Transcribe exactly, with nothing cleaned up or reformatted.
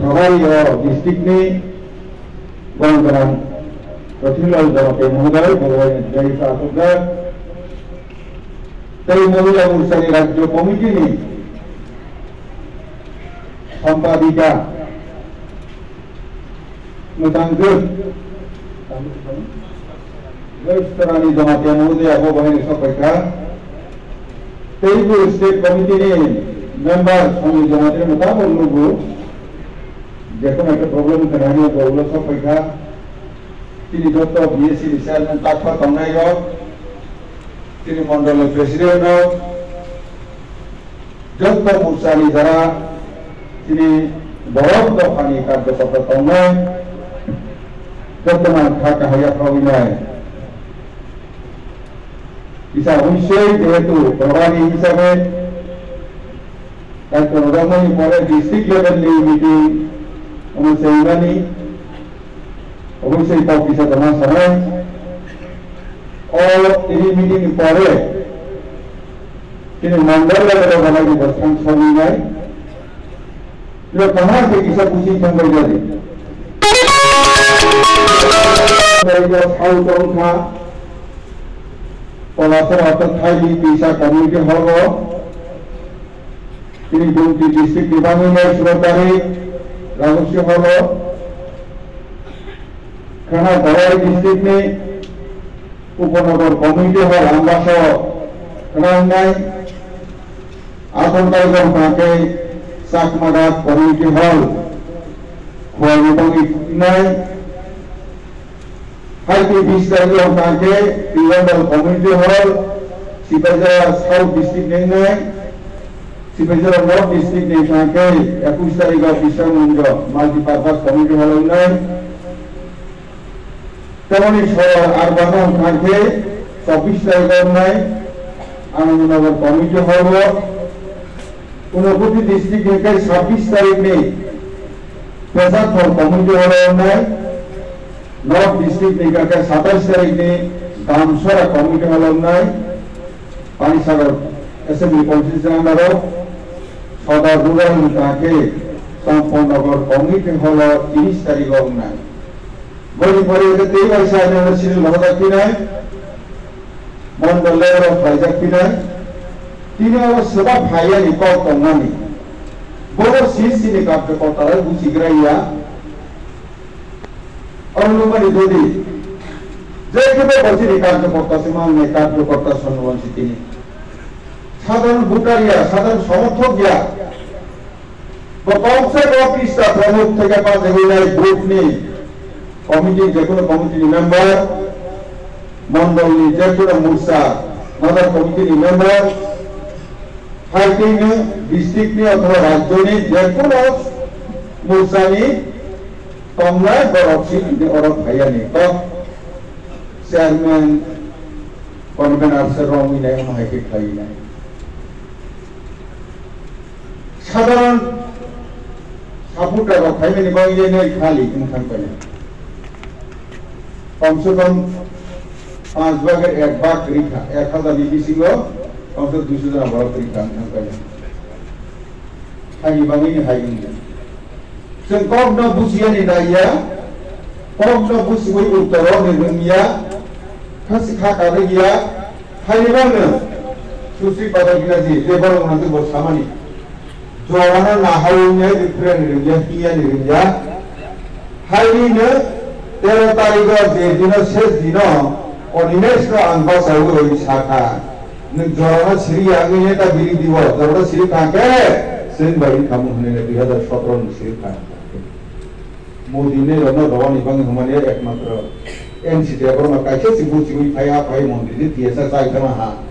सभाई district ने गणगणान प्रतिलाल जमाते महोदय भगवान जय सासुदा तई महिला मोर्चानि राज्य कमिटिनि सम्पादिका मोजांजों गैस्तरानि जमाते महोदय आबो बहनी सफाइका तई स्टेट कमिटिनि मेम्बर समिति जमाते मुताबिक लोगो जेकोनो एक प्रॉब्लम करानी गौल सफाइका তিনি যত বিএসসি চেয়ারম্যান তাকফা তংনাই হোক তিনি মন্ডলের প্রেসিডেন্ট হোক যত মোর্চানি যারা তিনি বড় দফানি কার্যকর্তা তংনাই বর্তমান ঢাকা হাইয়া প্রবিনায় ইসা অবশ্যই যেহেতু প্রভারী হিসাবে দায়িত্ব রোজামনি পরে ডিস্ট্রিক্ট লেভেল মিটিং অনুসেইবানি অবশ্যই তাও কিছু তোমার সময় और ini meeting পরে তিনি मंडल लेवल वाला की बस्तन छोड़ी गए लोग कहाँ से किसा पूछी संभल जाए मेरे हाउ तो उठा पलासर अतः थाई पीसा कम्युनिटी हॉल हो তিনি দুটি ডিস্ট্রিক্ট ডিপার্টমেন্টের সহকারী রাজস্ব হল खाना बड़ाई डिस्ट्रिक्ट में उपनगर कमिटी हल आंबास खानाय आसनटाइगर पाके चाकमादात कमिटी हल खुआनाय हाईटी बीस तारीख पाके पिलंडल कमिटी हल सिपाहीजरा साउथ डिस्ट्रिक्ट नेंगनाय सिपाहीजरा नॉर्थ डिस्ट्रिक्ट ने पाके इक्कीस तारीख विश्रामगंज माल्टीपार्पास कमिटी हल नाय তেমনি আর বাগান থাকে চব্বিশ তারিখের নাই আনন্দনগর কমিটি হল ঊনকোটি ডিস্ট্রিক্টের ছাব্বিশ তারিখ নেই পেশাধর কমিটি হল নাই নর্থ ডিস্ট্রিক্ট নিকাকে সাতাইশ তারিখ নেই দামসরা কমিটি হল নাই পানিসাগর অ্যাসেম্বলি কনস্টিটিউশনাল সদা রুরাল তাকে সম্পন্নগর কমিটি হল তিরিশ তারিখ নাই बड़ी बड़ी कई वर्ष यूनिवर्सिटी लहदा पिनाय मंडल लेवल फाइजा पिनाय तीन सेवा फाइया निकल तंगानी बड़ो सीसी ने कार्यकर्ता बुझिग्राइया अनुमानी दोदी जेकेबे बसिनि कार्यकर्ता सिमांने कार्यकर्ता सन्वंशितिनि साधारण भोटारिया साधारण समर्थकया कम से कम पृष्ठा प्रमुख থেকে পাঁচ হইলাই গ্রুপ নেই कमिटी जेकोनो कमिटी मेम्बर मंडल जेकोनो मोर्चा नगर कमिटी मेम्बर हाईटी डिस्ट्रिक्ट ने अथवा राज्य ने जेकोनो मोर्चा ने तंगनाय बरफसी अरब भाइया ने तो चेयरमैन कन्वेनर से रंगी नहीं हाईटी खाई नहीं साधारण सापुटा खाई में निभाई नहीं खाली इंसान पहले कम से कम पांच भागेर एक भाग रिखा एक हजार लिखिছিল कम से दुई सौ जना बड़ा रिखा नंकाले हाई बांगिनि हाई जों कम न बुझियानि दाया कम न बुझिबै उत्तराव निरंगिया खासि खाखादे गैया हाइबानो सुश्री पादागिनाजी जेबो नंगौ बसामानि जवाना नाहावनिया दिफ्रेन निरंगिया किया निरंगिया हाइनो तेरह तारीख जे दिन शेष दिन अनिमेश आंबास शाखा जरा सिरी आगे बिरी दी जरा सिरी खाके सेन बाई खामु होने दुई हजार सत्रह सिरी खा मोदी ने रन रवानी बांग हमारे एकमात्र एनसीटी पर कैसे सिबु सिबु फाया फाई मंदिर टीएसएस आइटम हा